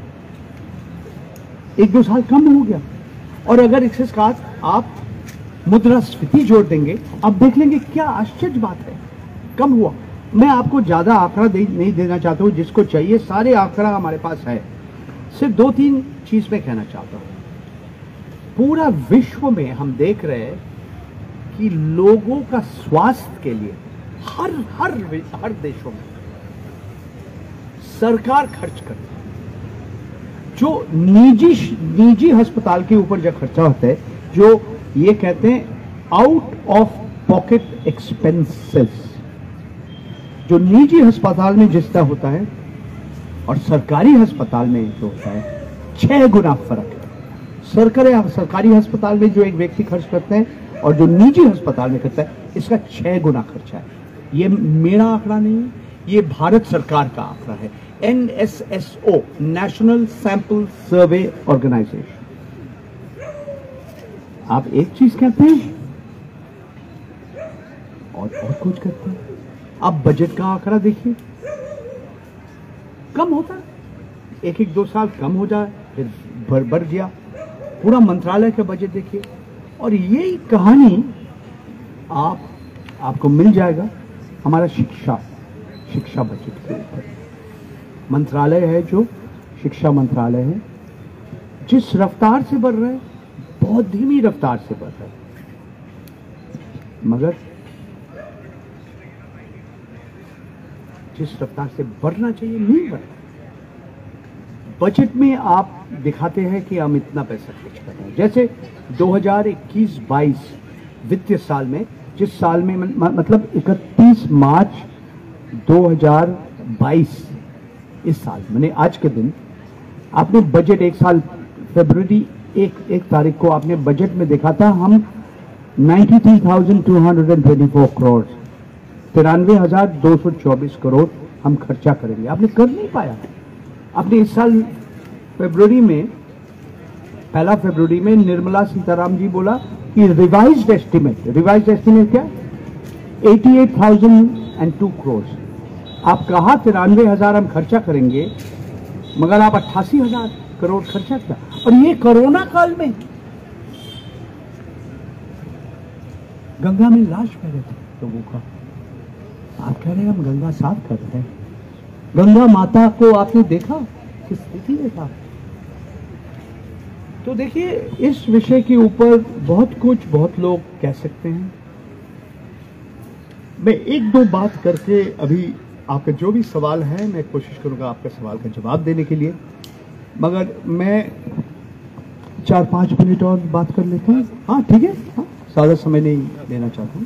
एक दो साल कम हो गया। और अगर इसके साथ आप मुद्रास्फीति जोड़ देंगे, आप देख लेंगे क्या आश्चर्य बात है, कम हुआ। मैं आपको ज्यादा आंकड़ा दे, नहीं देना चाहता हूं, जिसको चाहिए सारे आंकड़ा हमारे पास है। सिर्फ दो तीन चीज में कहना चाहता हूं। पूरा विश्व में हम देख रहे हैं कि लोगों का स्वास्थ्य के लिए हर हर हर देशों में सरकार खर्च करती है। जो निजी निजी अस्पताल के ऊपर जो खर्चा होता है, जो ये कहते हैं आउट ऑफ पॉकेट एक्सपेंसेस, जो निजी अस्पताल में जितना होता है और सरकारी अस्पताल में जो होता है, छह गुना फर्क है। सरकारी सरकारी अस्पताल में जो एक व्यक्ति खर्च करते हैं और जो निजी अस्पताल में करता है, इसका छह गुना खर्चा है। ये मेरा आंकड़ा नहीं है, ये भारत सरकार का आंकड़ा है, N S S O, national sample survey organisation. आप एक चीज कहते हैं और और कुछ कहते हैं। आप बजट का आंकड़ा देखिए, कम होता है, एक एक दो साल कम हो जाए फिर बढ़ बढ़ गया। पूरा मंत्रालय का बजट देखिए, और यही कहानी आप आपको मिल जाएगा हमारा शिक्षा शिक्षा बजट के ऊपर। मंत्रालय है जो शिक्षा मंत्रालय है, जिस रफ्तार से बढ़ रहा है, बहुत धीमी रफ्तार से बढ़ रहा है, मगर जिस रफ्तार से बढ़ना चाहिए नहीं बढ़ रहा। बजट में आप दिखाते हैं कि हम इतना पैसा खर्च कर रहे हैं। जैसे दो हज़ार इक्कीस बाईस वित्तीय साल में, जिस साल में मतलब इकतीस मार्च दो हज़ार बाईस, इस साल मैंने आज के दिन आपने बजट एक साल फरवरी एक एक तारीख को आपने बजट में देखा था हम ninety three thousand two hundred twenty four crore तिरानवे हजार दो सौ चौबीस करोड़ हम खर्चा करेंगे। आपने कर नहीं पाया। आपने इस साल फरवरी में, पहला फरवरी में निर्मला सीताराम जी बोला कि रिवाइज्ड एस्टिमेट, रिवाइज्ड एस्टिमेट क्या, अठासी हज़ार दो करोड़। आप कहा तिरानवे हजार हम खर्चा करेंगे, मगर आप अट्ठासी हजार करोड़ खर्चा किया, और ये कोरोना काल में। गंगा में लाश बह रहे थे लोगों का, आप कह रहे हैं हम गंगा साफ कर रहे हैं। गंगा माता को आपने देखा किस स्थिति में था। तो देखिए, इस विषय के ऊपर बहुत कुछ बहुत लोग कह सकते हैं। मैं एक दो बात करके, अभी आपका जो भी सवाल है मैं कोशिश करूंगा आपका सवाल का जवाब देने के लिए, मगर मैं चार पांच मिनट और बात कर लेता हूँ। हाँ ठीक है, हाँ, ज्यादा समय नहीं लेना चाहता हूँ।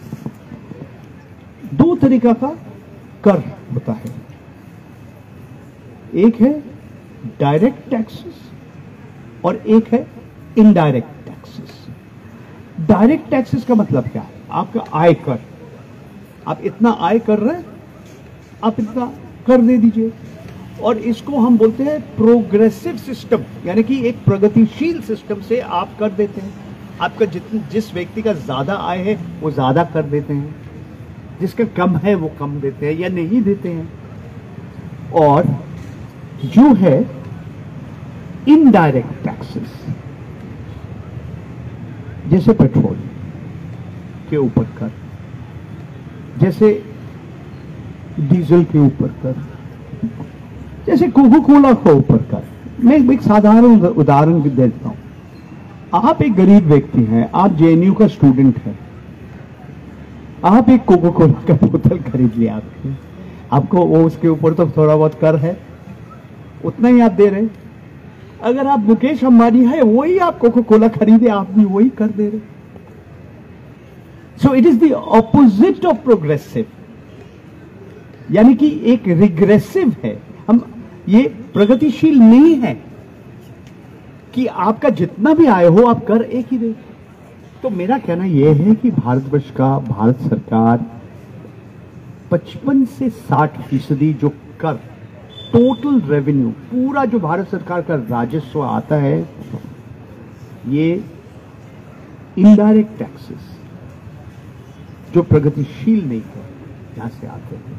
दो तरीका का कर होता है, एक है डायरेक्ट टैक्सेस और एक है इनडायरेक्ट टैक्सेस। डायरेक्ट टैक्सेस का मतलब क्या है? आपका आय कर, आप इतना आय कर रहे हैं, आप इतना कर दे दीजिए। और इसको हम बोलते हैं प्रोग्रेसिव सिस्टम, यानी कि एक प्रगतिशील सिस्टम से आप कर देते हैं। आपका जितने जिस व्यक्ति का ज्यादा आय है वो ज्यादा कर देते हैं, जिसका कम है वो कम देते हैं या नहीं देते हैं। और जो है इनडायरेक्ट टैक्सेस, जैसे पेट्रोल के ऊपर कर, जैसे डीजल के ऊपर कर, जैसे कोको कोला के ऊपर कर। मैं एक साधारण उदाहरण देता हूं। आप एक गरीब व्यक्ति हैं, आप जेएनयू का स्टूडेंट हैं, आप एक कोको कोला का बोतल खरीद लिया, आपके आपको वो उसके ऊपर तो थोड़ा बहुत कर है, उतना ही आप दे रहे हैं। अगर आप मुकेश अंबानी है, वही आप कोको कोला खरीदे, आप भी वही कर दे रहे। So it is the opposite of progressive, यानी कि एक रिग्रेसिव है। हम ये प्रगतिशील नहीं है कि आपका जितना भी आय हो आप कर एक ही दे। तो मेरा कहना यह है कि भारतवर्ष का, भारत सरकार पचपन से साठ फीसदी जो कर, टोटल रेवेन्यू, पूरा जो भारत सरकार का राजस्व आता है, ये इनडायरेक्ट टैक्सेस जो प्रगतिशील नहीं है यहां से आते हैं।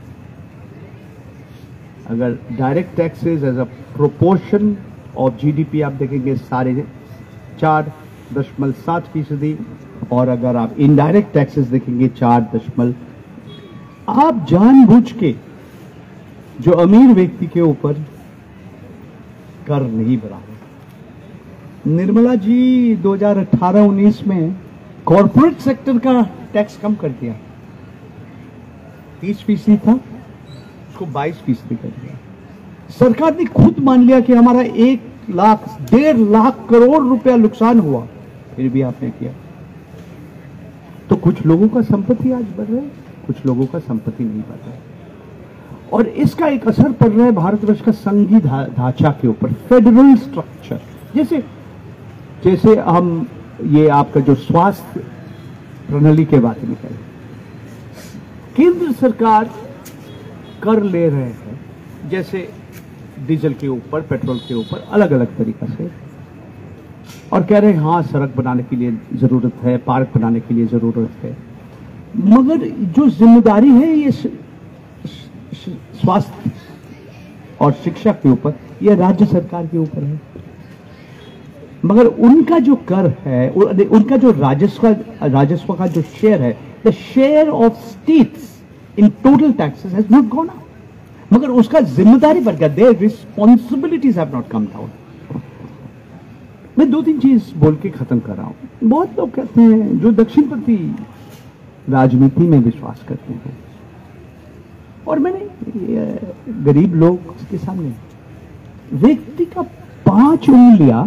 अगर direct taxes as a proportion of GDP आप देखेंगे साढ़े चार दशमलव सात फीसदी, और अगर आप इनडायरेक्ट टैक्सेस देखेंगे चार दशमलव। आप जानबूझ के जो अमीर व्यक्ति के ऊपर कर नहीं बढ़ा रहे। निर्मला जी दो हज़ार अठारह उन्नीस में कॉर्पोरेट सेक्टर का टैक्स कम कर दिया, तीस फीसदी था, उसको बाईस फीसदी कर दिया। सरकार ने खुद मान लिया कि हमारा एक लाख डेढ़ लाख करोड़ रुपया नुकसान हुआ, फिर भी आपने किया। तो कुछ लोगों का संपत्ति आज बढ़ रहा है, कुछ लोगों का संपत्ति नहीं बढ़ रहा है, और इसका एक असर पड़ रहा है भारतवर्ष का संघीय ढांचा के ऊपर, फेडरल स्ट्रक्चर। जैसे जैसे हम ये आपका जो स्वास्थ्य प्रणाली के बात में करें, केंद्र सरकार कर ले रहे हैं, जैसे डीजल के ऊपर, पेट्रोल के ऊपर, अलग अलग तरीका से, और कह रहे हैं हाँ सड़क बनाने के लिए जरूरत है, पार्क बनाने के लिए जरूरत है, मगर जो जिम्मेदारी है ये स्वास्थ्य और शिक्षा के ऊपर, ये राज्य सरकार के ऊपर है। मगर उनका जो कर है, उनका जो राजस्व राजस्व का जो शेयर है, the share of states in total taxes has not gone up, मगर उसका जिम्मेदारी बढ़ गया, their responsibilities have not come down. मैं दो तीन चीज बोल के खत्म कर रहा हूं। बहुत लोग कहते हैं जो दक्षिणपंथी राजनीति में विश्वास करते हैं, और मैंने गरीब लोग के सामने, व्यक्ति का पांच उंगलियां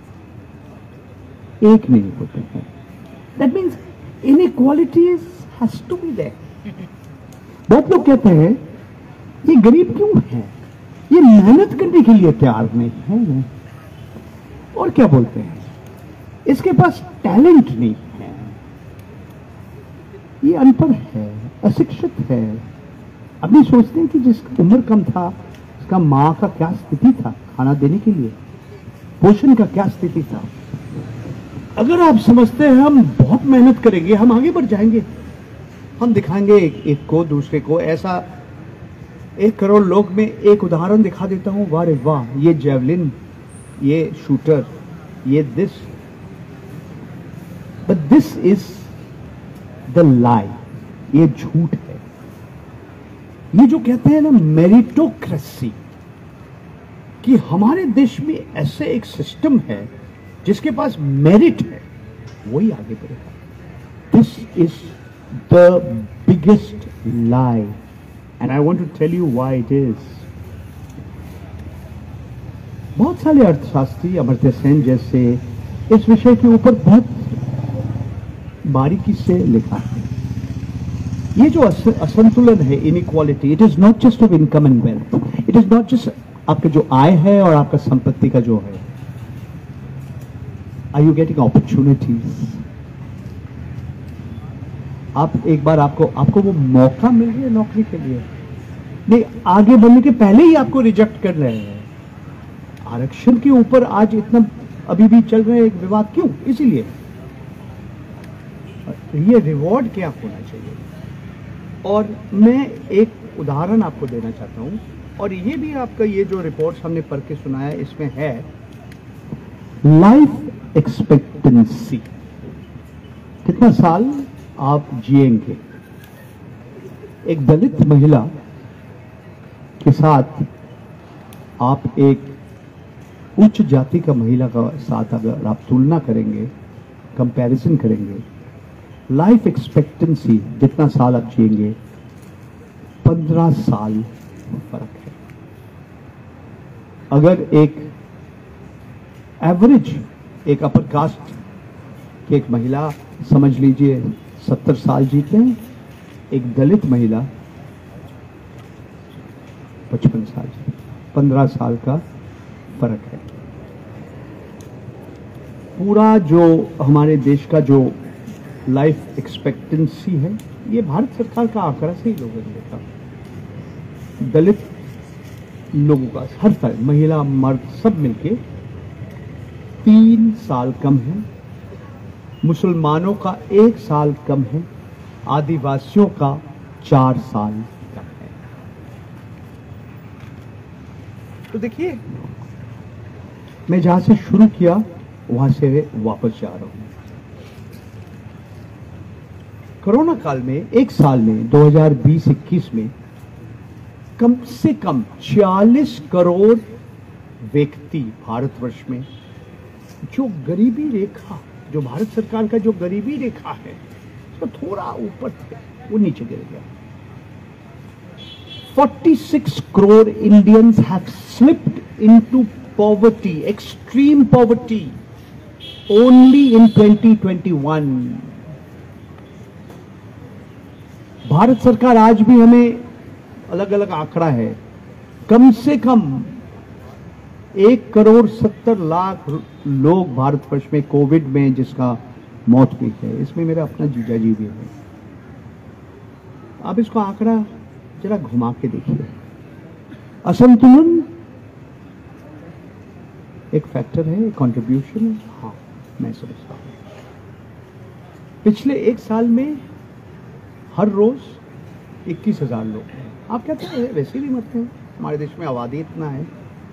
एक नहीं होते हैं। That means inequalities has to be there. बहुत लोग कहते हैं ये गरीब क्यों है, ये मेहनत करने के लिए तैयार नहीं है, और क्या बोलते हैं इसके पास टैलेंट नहीं है, ये अनपढ़ है, अशिक्षित है। अभी सोचते हैं कि जिसका उम्र कम था, उसका मां का क्या स्थिति था खाना देने के लिए, पोषण का क्या स्थिति था। अगर आप समझते हैं हम बहुत मेहनत करेंगे हम आगे बढ़ जाएंगे, हम दिखाएंगे एक, एक को दूसरे को। ऐसा एक करोड़ लोग में एक उदाहरण दिखा देता हूं, वाह रे वाह, ये जेवलिन, ये शूटर, ये this, but this is the lie, ये झूठ है। ये जो कहते हैं ना मेरिटोक्रेसी, कि हमारे देश में ऐसे एक सिस्टम है जिसके पास मेरिट है वही आगे बढ़ेगा, this is the biggest lie, and I want to tell you why it is. बहुत सारे अर्थशास्त्री, अमर्त्य सेन जैसे, इस विषय के ऊपर बहुत बारीकी से लिखा है। ये जो असंतुलन है, inequality, it is not just of income and wealth, it is not just आपके जो आय है और आपका संपत्ति का जो है, Are you getting opportunities? आप एक बार आपको आपको वो मौका मिल रहा है नौकरी के लिए, नहीं आगे बढ़ने के पहले ही आपको रिजेक्ट कर रहे हैं। आरक्षण के ऊपर आज इतना अभी भी चल रहे एक विवाद, क्यों? इसीलिए ये रिवॉर्ड क्या होना चाहिए। और मैं एक उदाहरण आपको देना चाहता हूं, और ये भी आपका ये जो रिपोर्ट हमने पढ़ के सुनाया इसमें है लाइफ एक्सपेक्टेंसी, कितना साल आप जिएंगे। एक दलित महिला के साथ आप एक उच्च जाति का महिला का साथ अगर आप तुलना करेंगे, कंपैरिजन करेंगे, लाइफ एक्सपेक्टेंसी जितना साल आप जिएंगे, पंद्रह साल फर्क है। अगर एक एवरेज एक अपर कास्ट की एक महिला समझ लीजिए सत्तर साल जीते हैं, एक दलित महिला पचपन साल जीते, पंद्रह साल का फर्क है। पूरा जो हमारे देश का जो लाइफ एक्सपेक्टेंसी है, ये भारत सरकार का आंकड़ा से ही लोगों ने देखा। दलित लोगों का हर तरह, महिला मर्द सब मिलके तीन साल कम है, मुसलमानों का एक साल कम है, आदिवासियों का चार साल कम है। तो देखिए, मैं जहां से शुरू किया वहां से वापस जा रहा हूं। कोरोना काल में एक साल में दो हज़ार बीस इक्कीस में कम से कम छियालीस करोड़ व्यक्ति भारतवर्ष में जो गरीबी रेखा, जो भारत सरकार का जो गरीबी रेखा है उसका थोड़ा ऊपर थे, वो नीचे गिर गया। छियालीस crore Indians have slipped into poverty, extreme poverty, only in twenty twenty one. Bharat सरकार आज भी हमें अलग अलग आंकड़ा है, कम से कम एक करोड़ सत्तर लाख लोग भारतवर्ष में कोविड में जिसका मौत हुई है, इसमें मेरा अपना जीजा जी भी है। आप इसको आंकड़ा जरा घुमा के देखिए। असंतुलन एक फैक्टर है, कंट्रीब्यूशन है, हाँ मैं समझता हूं। पिछले एक साल में हर रोज इक्कीस हजार लोग हैं। आप कहते हैं वैसे भी मरते हैं, हमारे देश में आबादी इतना है,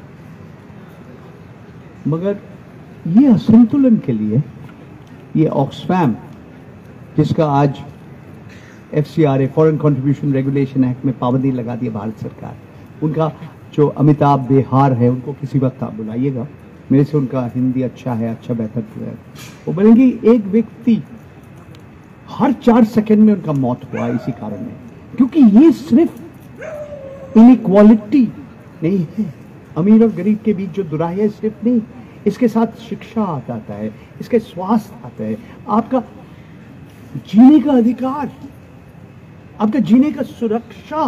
मगर ये असंतुलन के लिए ये ऑक्सफैम, जिसका आज F C R A foreign contribution regulation act में पाबंदी लगा दी है भारत सरकार, उनका जो अमिताभ बेहार है उनको किसी वक्त आप बुलाइएगा, मेरे से उनका हिंदी अच्छा है, अच्छा बेहतर है, वो बोलेंगे एक व्यक्ति हर चार सेकंड में उनका मौत हुआ इसी कारण है। क्योंकि ये सिर्फ इनइक्वालिटी नहीं है, अमीर और गरीब के बीच जो दुराई है सिर्फ नहीं, इसके साथ शिक्षा आता है, इसके स्वास्थ्य आता है, आपका जीने का अधिकार, आपका जीने का सुरक्षा।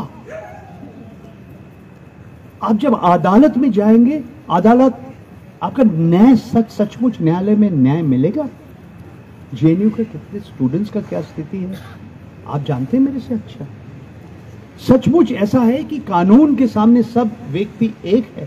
आप जब अदालत में जाएंगे, अदालत आपका न्याय सच सचमुच न्यायालय में न्याय मिलेगा। जे एन यू के कितने स्टूडेंट्स का क्या स्थिति है आप जानते हैं मेरे से अच्छा। सचमुच ऐसा है कि कानून के सामने सब व्यक्ति एक है।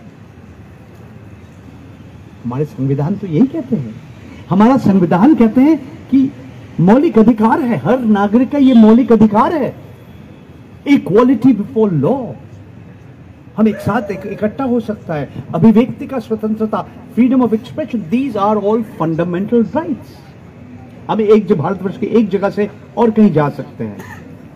हमारे संविधान तो यही कहते हैं, हमारा संविधान कहते हैं कि मौलिक अधिकार है, हर नागरिक का ये मौलिक अधिकार है, इक्वालिटी बिफोर लॉ। हम एक साथ एक इकट्ठा हो सकता है, अभिव्यक्ति का स्वतंत्रता, freedom of expression, these are all fundamental rights. हम एक भारतवर्ष की एक जगह से और कहीं जा सकते हैं।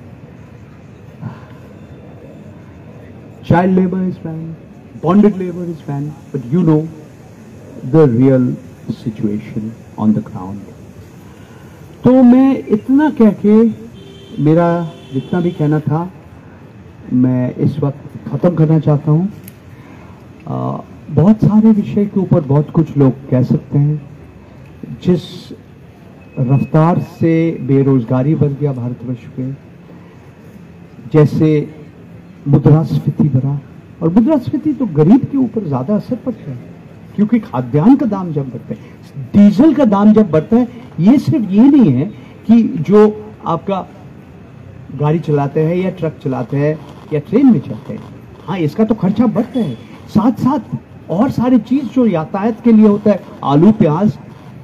Child labour is ban, bonded labour is ban, but you know the real situation on the ground. तो मैं इतना कह के मेरा जितना भी कहना था मैं इस वक्त खत्म करना चाहता हूं। आ, बहुत सारे विषय के ऊपर बहुत कुछ लोग कह सकते हैं। जिस रफ्तार से बेरोजगारी बढ़ गया भारतवर्ष में, जैसे मुद्रास्फीति बढ़ा, और मुद्रास्फीति तो गरीब के ऊपर ज्यादा असर पड़ता है। क्योंकि खाद्यान्न का दाम जब बढ़ता है, डीजल का दाम जब बढ़ता है, ये सिर्फ ये नहीं है कि जो आपका गाड़ी चलाते हैं या ट्रक चलाते हैं या ट्रेन में चलते हैं, हाँ इसका तो खर्चा बढ़ता है, साथ साथ और सारी चीज जो यातायात के लिए होता है, आलू प्याज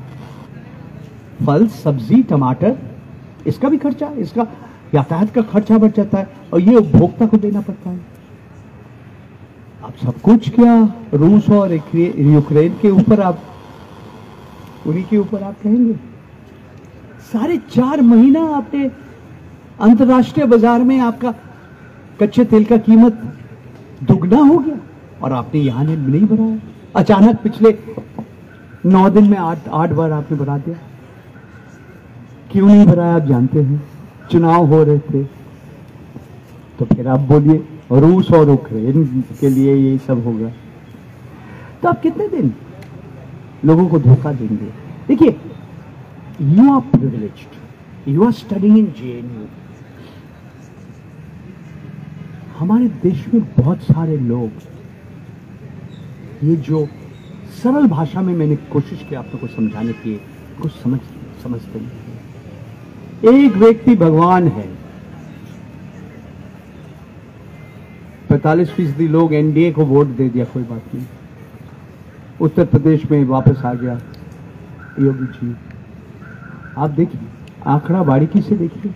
फल सब्जी टमाटर, इसका भी खर्चा, इसका यातायात का खर्चा बढ़ जाता है और ये उपभोक्ता को देना पड़ता है। आप सब कुछ क्या रूस और यूक्रेन के ऊपर आप उन्हीं के ऊपर आप कहेंगे। साढ़े चार महीना आपने अंतर्राष्ट्रीय बाजार में आपका कच्चे तेल का कीमत दुगना हो गया और आपने यहां ने नहीं बढ़ाया। अचानक पिछले नौ दिन में आठ आठ बार आपने बढ़ा दिया। क्यों नहीं बढ़ाया आप जानते हैं, चुनाव हो रहे थे। तो फिर आप बोलिए रूस और यूक्रेन के लिए ये सब होगा, तो आप कितने दिन लोगों को धोखा देंगे। देखिए, you are privileged, you are studying in JNU. हमारे देश में बहुत सारे लोग, ये जो सरल भाषा में मैंने कोशिश की आप लोगों को समझाने की, कुछ समझ समझते नहीं। एक व्यक्ति भगवान है, पैंतालीस फीसदी लोग एनडीए को वोट दे दिया, कोई बात नहीं। उत्तर प्रदेश में वापस आ गया योगी जी। आप देखिए, आंकड़ा बारीकी से देखिए,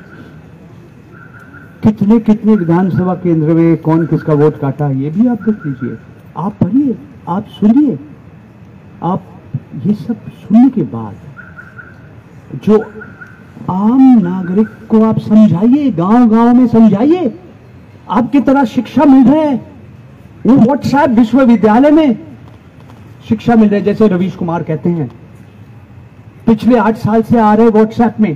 कितने कितने विधानसभा केंद्र में कौन किसका वोट काटा, ये भी आप देख लीजिए। आप पढ़िए, आप सुनिए, आप ये सब सुनने के बाद जो आम नागरिक को आप समझाइए, गांव गांव में समझाइए। आपकी तरह शिक्षा मिल रहा है, वो व्हाट्सएप विश्वविद्यालय में शिक्षा मिल रही है। जैसे रवीश कुमार कहते हैं, पिछले आठ साल से आ रहे व्हाट्सएप में,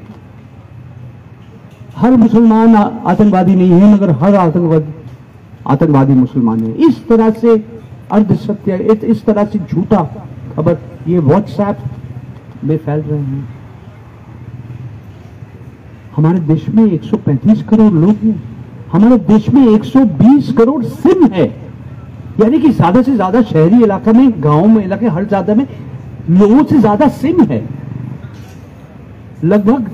हर मुसलमान आतंकवादी नहीं है मगर हर आतंकवादी आतंकवादी मुसलमान है। इस तरह से अर्ध सत्य, इस तरह से झूठा खबर ये व्हाट्सएप में फैल रहे हैं। हमारे देश में एक सौ पैंतीस करोड़ लोग हैं, हमारे देश में एक सौ बीस करोड़ सिम है, यानी कि ज्यादा से ज्यादा शहरी इलाका में, गांव में, इलाके हर ज्यादा में लोगों से ज्यादा सिम है। लगभग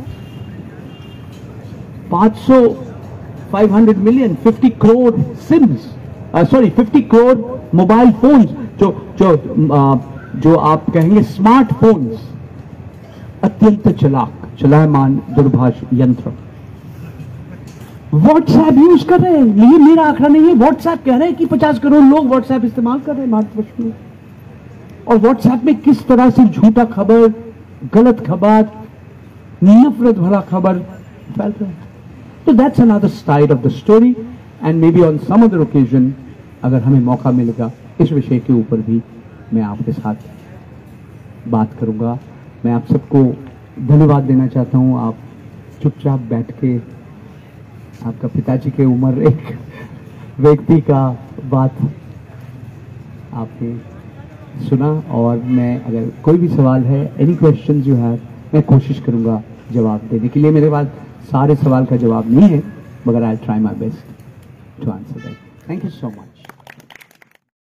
पाँच सौ पाँच सौ मिलियन पचास करोड़ सिम्स, सॉरी पचास करोड़ मोबाइल फोन्स, जो जो आ, जो आप कहेंगे स्मार्टफोन्स, अत्यंत चलाक चलायमान दूरभाष यंत्र व्हाट्सएप यूज कर रहे हैं। ये मेरा आंकड़ा नहीं है, व्हाट्सएप कह रहे हैं कि पचास करोड़ लोग व्हाट्सएप इस्तेमाल कर रहे हैं भारतवर्ष में। और व्हाट्सएप में किस तरह से झूठा खबर, गलत खबर, नफरत भरा खबर फैल रहा है। तो that's another side of the story, and maybe on some other occasion अगर हमें मौका मिलेगा इस विषय के ऊपर भी मैं आपके साथ बात करूंगा। मैं आप सबको धन्यवाद देना चाहता हूं। आप चुपचाप बैठ के, आपका पिताजी के उम्र एक व्यक्ति का बात आपने सुना, और मैं अगर कोई भी सवाल है, एनी क्वेश्चन यू हैव, मैं कोशिश करूंगा जवाब देने के लिए। मेरे पास सारे सवाल का जवाब नहीं है, मगर I try my best to answer that. Thank you so much.